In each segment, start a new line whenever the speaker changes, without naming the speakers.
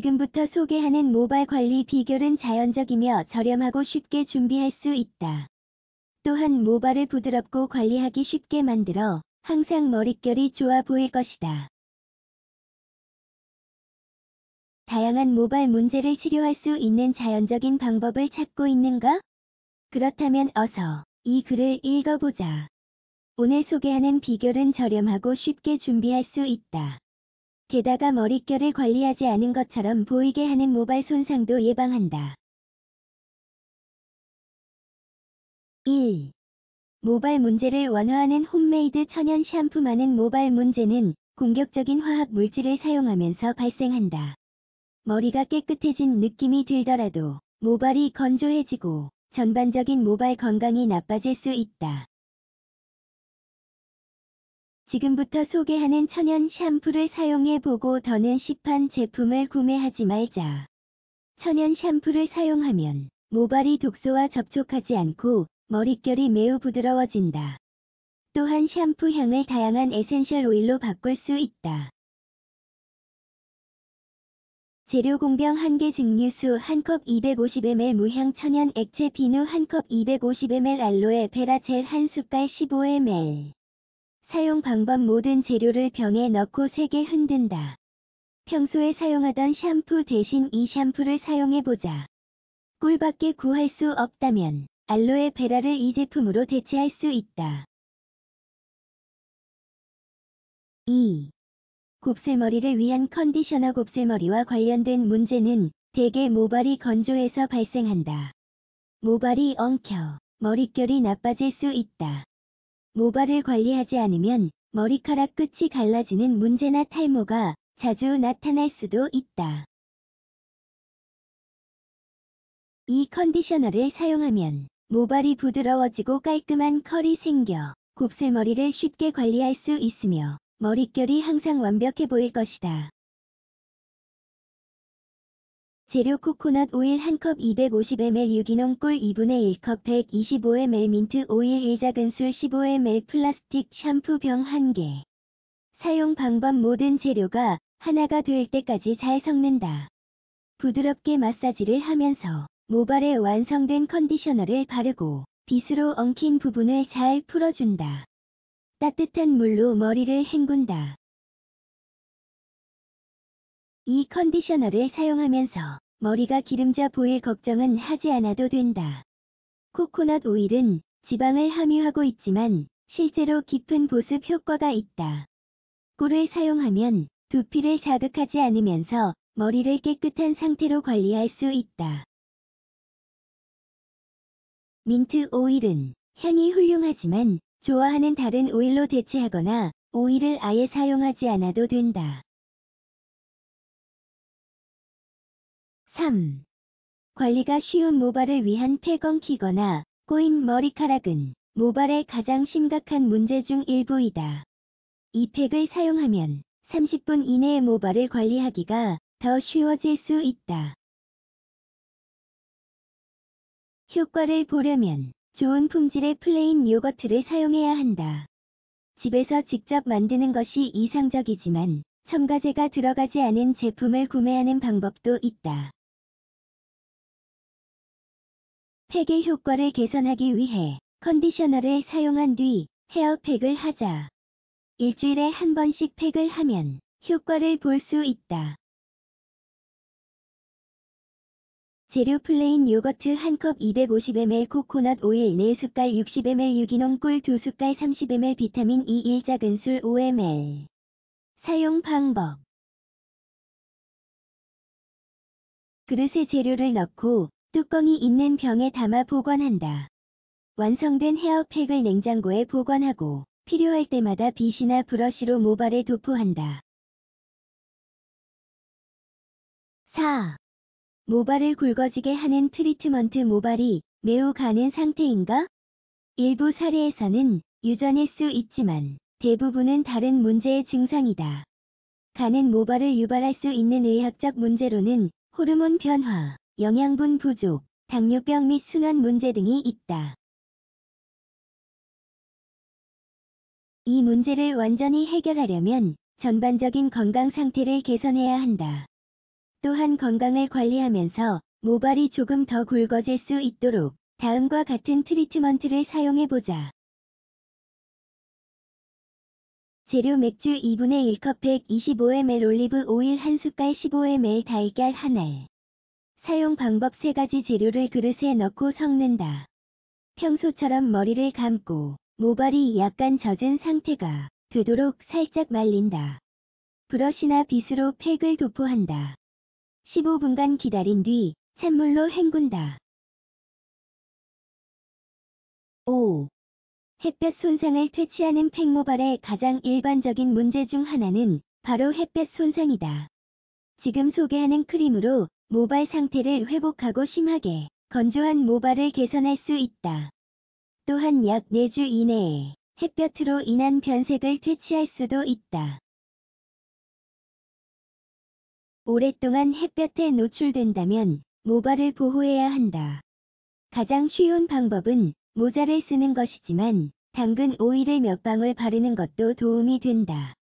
지금부터 소개하는 모발 관리 비결은 자연적이며 저렴하고 쉽게 준비할 수 있다. 또한 모발을 부드럽고 관리하기 쉽게 만들어 항상 머릿결이 좋아 보일 것이다. 다양한 모발 문제를 치료할 수 있는 자연적인 방법을 찾고 있는가? 그렇다면 어서 이 글을 읽어보자. 오늘 소개하는 비결은 저렴하고 쉽게 준비할 수 있다. 게다가 머릿결을 관리하지 않은 것처럼 보이게 하는 모발 손상도 예방한다. 1. 모발 문제를 완화하는 홈메이드 천연 샴푸. 많은 모발 문제는 공격적인 화학 물질을 사용하면서 발생한다. 머리가 깨끗해진 느낌이 들더라도 모발이 건조해지고 전반적인 모발 건강이 나빠질 수 있다. 지금부터 소개하는 천연 샴푸를 사용해보고 더는 시판 제품을 구매하지 말자. 천연 샴푸를 사용하면 모발이 독소와 접촉하지 않고 머릿결이 매우 부드러워진다. 또한 샴푸 향을 다양한 에센셜 오일로 바꿀 수 있다. 재료 공병 1개 증류수 1컵 250ml 무향 천연 액체 비누 1컵 250ml 알로에 베라 젤 1숟갈 15ml. 사용 방법 모든 재료를 병에 넣고 세게 흔든다. 평소에 사용하던 샴푸 대신 이 샴푸를 사용해보자. 꿀밖에 구할 수 없다면 알로에 베라를 이 제품으로 대체할 수 있다. 2. 곱슬머리를 위한 컨디셔너. 곱슬머리와 관련된 문제는 대개 모발이 건조해서 발생한다. 모발이 엉켜 머릿결이 나빠질 수 있다. 모발을 관리하지 않으면 머리카락 끝이 갈라지는 문제나 탈모가 자주 나타날 수도 있다. 이 컨디셔너를 사용하면 모발이 부드러워지고 깔끔한 컬이 생겨 곱슬머리를 쉽게 관리할 수 있으며 머릿결이 항상 완벽해 보일 것이다. 재료 코코넛 오일 1컵 250ml 유기농 꿀 2분의 1컵 125ml 민트 오일 1작은술 15ml 플라스틱 샴푸병 1개. 사용 방법 모든 재료가 하나가 될 때까지 잘 섞는다. 부드럽게 마사지를 하면서 모발에 완성된 컨디셔너를 바르고 빗으로 엉킨 부분을 잘 풀어준다. 따뜻한 물로 머리를 헹군다. 이 컨디셔너를 사용하면서 머리가 기름져 보일 걱정은 하지 않아도 된다. 코코넛 오일은 지방을 함유하고 있지만 실제로 깊은 보습 효과가 있다. 꿀을 사용하면 두피를 자극하지 않으면서 머리를 깨끗한 상태로 관리할 수 있다. 민트 오일은 향이 훌륭하지만 좋아하는 다른 오일로 대체하거나 오일을 아예 사용하지 않아도 된다. 3. 관리가 쉬운 모발을 위한 팩. 엉키거나 꼬인 머리카락은 모발의 가장 심각한 문제 중 일부이다. 이 팩을 사용하면 30분 이내에 모발을 관리하기가 더 쉬워질 수 있다. 효과를 보려면 좋은 품질의 플레인 요거트를 사용해야 한다. 집에서 직접 만드는 것이 이상적이지만 첨가제가 들어가지 않은 제품을 구매하는 방법도 있다. 팩의 효과를 개선하기 위해 컨디셔너를 사용한 뒤 헤어팩을 하자. 일주일에 한 번씩 팩을 하면 효과를 볼 수 있다. 재료 플레인 요거트 1컵 250ml 코코넛 오일 4숟갈 60ml 유기농 꿀 2숟갈 30ml 비타민 E 1작은술 5ml. 사용 방법. 그릇에 재료를 넣고 뚜껑이 있는 병에 담아 보관한다. 완성된 헤어팩을 냉장고에 보관하고 필요할 때마다 빗이나 브러쉬로 모발에 도포한다. 4. 모발을 굵어지게 하는 트리트먼트. 모발이 매우 가는 상태인가? 일부 사례에서는 유전일 수 있지만 대부분은 다른 문제의 증상이다. 가는 모발을 유발할 수 있는 의학적 문제로는 호르몬 변화, 영양분 부족, 당뇨병 및 순환 문제 등이 있다. 이 문제를 완전히 해결하려면 전반적인 건강 상태를 개선해야 한다. 또한 건강을 관리하면서 모발이 조금 더 굵어질 수 있도록 다음과 같은 트리트먼트를 사용해보자. 재료 맥주 2분의 1컵 125ml 올리브 오일 1숟갈 15ml 달걀 1알. 사용 방법 3가지 재료를 그릇에 넣고 섞는다. 평소처럼 머리를 감고 모발이 약간 젖은 상태가 되도록 살짝 말린다. 브러쉬나 빗으로 팩을 도포한다. 15분간 기다린 뒤 찬물로 헹군다. 5. 햇볕 손상을 퇴치하는 팩 모발의 가장 일반적인 문제 중 하나는 바로 햇볕 손상이다. 지금 소개하는 크림으로 모발 상태를 회복하고 심하게 건조한 모발을 개선할 수 있다. 또한 약 4주 이내에 햇볕으로 인한 변색을 퇴치할 수도 있다. 오랫동안 햇볕에 노출된다면 모발을 보호해야 한다. 가장 쉬운 방법은 모자를 쓰는 것이지만 당근 오일을 몇 방울 바르는 것도 도움이 된다.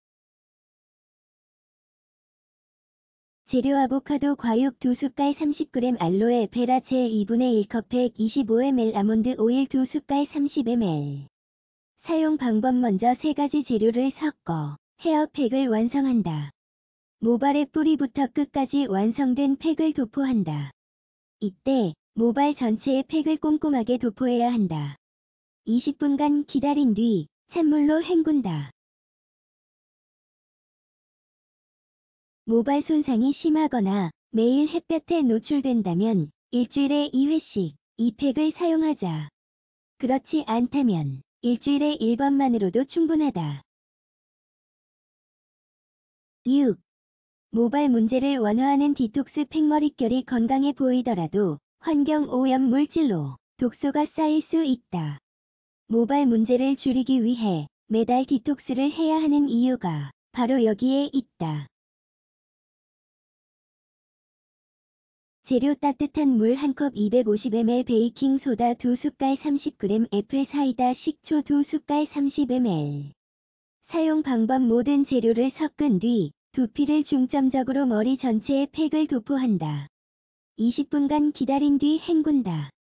재료 아보카도 과육 2숟갈 30g 알로에 베라 젤 2분의 1컵 125ml 아몬드 오일 2숟갈 30ml. 사용 방법 먼저 3가지 재료를 섞어 헤어팩을 완성한다. 모발의 뿌리부터 끝까지 완성된 팩을 도포한다. 이때 모발 전체에 팩을 꼼꼼하게 도포해야 한다. 20분간 기다린 뒤 찬물로 헹군다. 모발 손상이 심하거나 매일 햇볕에 노출된다면 일주일에 2회씩 이 팩을 사용하자. 그렇지 않다면 일주일에 1번만으로도 충분하다. 6. 모발 문제를 완화하는 디톡스 팩 머릿결이 건강해 보이더라도 환경 오염 물질로 독소가 쌓일 수 있다. 모발 문제를 줄이기 위해 매달 디톡스를 해야 하는 이유가 바로 여기에 있다. 재료 따뜻한 물 1컵 250ml 베이킹소다 2숟갈 30g 애플 사이다 식초 2숟갈 30ml. 사용 방법 모든 재료를 섞은 뒤 두피를 중점적으로 머리 전체에 팩을 도포한다. 20분간 기다린 뒤 헹군다.